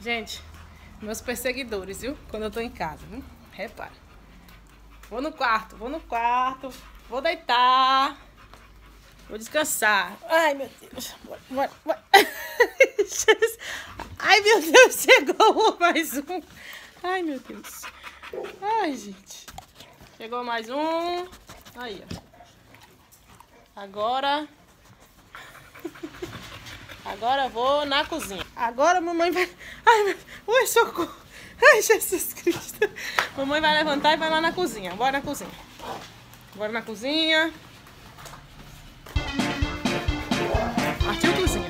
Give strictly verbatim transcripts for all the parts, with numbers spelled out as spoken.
Gente, meus perseguidores, viu? Quando eu tô em casa, viu? Repara. Vou no quarto, vou no quarto, vou deitar, vou descansar. Ai, meu Deus. Bora, bora, bora. Ai, meu Deus, chegou mais um. Ai, meu Deus. Ai, gente. Chegou mais um. Aí, ó. Agora... Agora eu vou na cozinha. Agora a mamãe vai... Ai, meu... Oi, socorro. Ai, Jesus Cristo. Mamãe vai levantar e vai lá na cozinha. Bora na cozinha. Bora na cozinha. Partiu cozinha.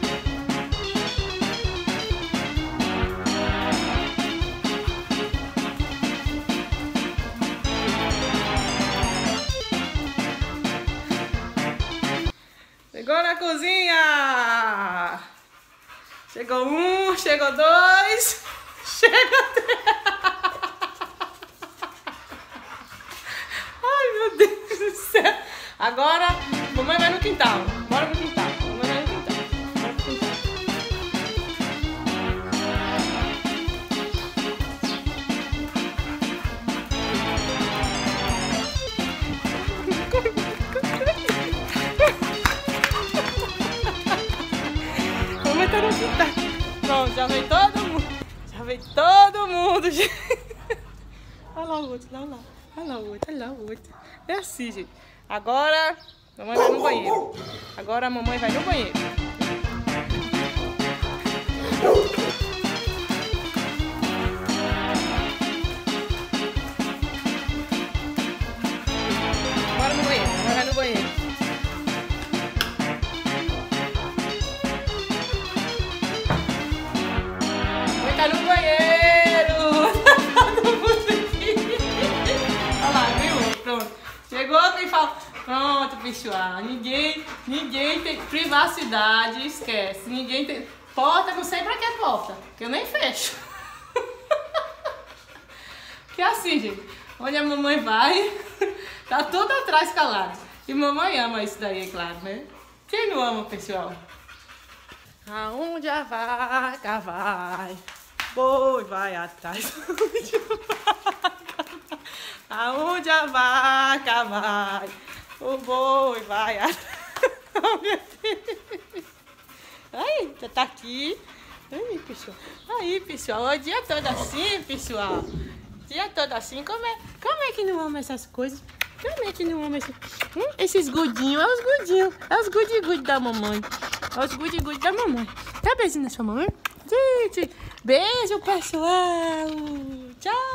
Chegou na cozinha! Chegou um, chegou dois, chegou três. Ai, meu Deus do céu! Agora, mamãe vai no quintal. Bora pro quintal. Mamãe vai no quintal. Bora pro quintal. Tá no quintal. Pronto, já veio todo mundo. Já veio todo mundo. Olha lá o outro, olha lá. Olha lá o outro, olha lá o outro. É assim, gente. Agora, a mamãe vai no banheiro. Agora a mamãe vai no banheiro. Bora no banheiro, mamãe vai no banheiro. Tá no banheiro! Todo mundo aqui! Olha lá, viu? Pronto. Chegou, quem fala. Pronto, pessoal. Ninguém, ninguém tem privacidade, esquece. Ninguém tem. Porta, não sei pra que porta, que eu nem fecho. Que é assim, gente. Onde a mamãe vai, tá tudo atrás calado. E mamãe ama isso daí, é claro, né? Quem não ama, pessoal? Aonde a vaca vai? Boi vai atrás. Aonde a vaca vai, o boi vai atrás. Oh, meu Deus. Aí, já tá aqui. Aí, pessoal. Aí, pessoal. O dia todo assim, pessoal. O dia todo assim. Como é, como é que não ama essas coisas? Como é que não ama esses, hum, esses gudinhos? É os gudinhos. É os gudi-gudi da mamãe. É os gudi-gudi da mamãe. Dá beijinho na sua mamãe? Gente, beijo, pessoal. Tchau.